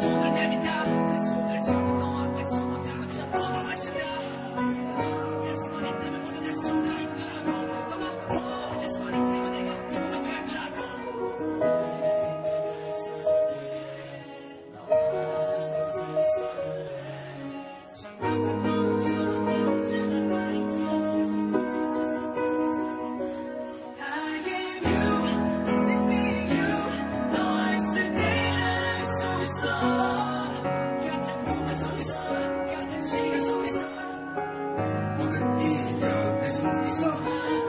손을 내민다 내 손을 잡고 너와 함께 전부 다 그냥 꿈을 외친다 너를 위해 수많이 때문에 모두 될 수가 있더라고 너가 너를 위해 수많이 때문에 내가 어둠이 되더라고 창밖은 너무 추워 내 혼자는 나에게 I gave you, is it me you 너와 있을 때 난 알 수 있어 같은 꿈 속에서 같은 시간 속에서 모든 이유 내 손 있어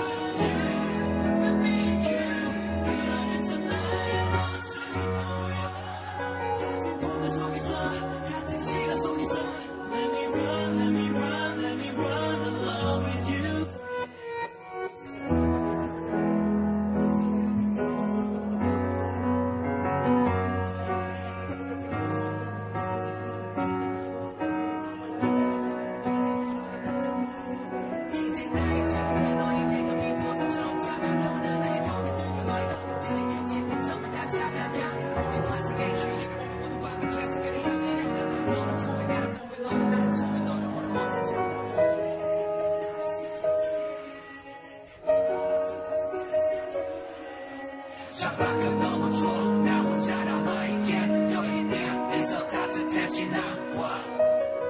그 안에서 나의 모습이 보여 같은 꿈 속에서 같은 시간 속에서 Let me run, let me run, let me run along with you 이제 나의 자리가 너의 대답이 퍼져처럼 작은 영원한 검이 들고 너의 검들이 유지품 전부 다 찾아가 우리 환상의 기회를 모두 완벽해서 그리 함께하는 너는 통해 나를 보면 너는 나를 통해 너를 보는 멋진 점 창밖은 너무 추워 나 혼자 남아있게 여기 내 안에서 따뜻해진 나와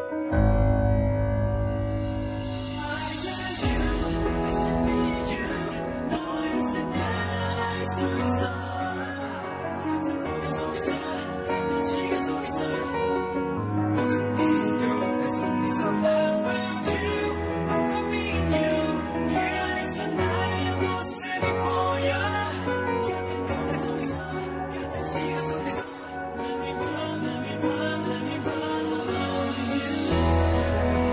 I love you, it's me you 너와 있을 때 난 알 수 있어 같은 꿈 속에서 같은 시간 속에서 모든 이유 내 손 있어 I found you, I found me in you 그 안에서 나의 모습이 보여 같은 꿈 속에서 같은 시간 속에서 Let me run, let me run, let me run along with you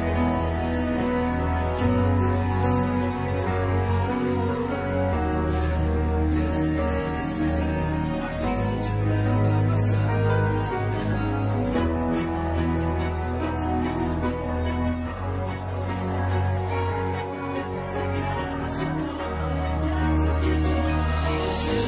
I need you right by my side now 가고 싶어 난 약속해줘